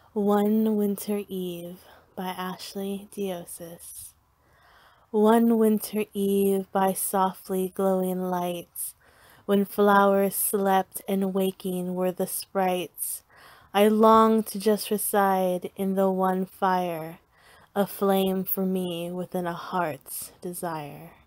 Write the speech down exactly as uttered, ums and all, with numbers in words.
One Winter Eve by Ashley Dioses. One winter eve by softly glowing lights, when flowers slept and waking were the sprites, I longed to just reside in the one fire, a flame for me within a heart's desire.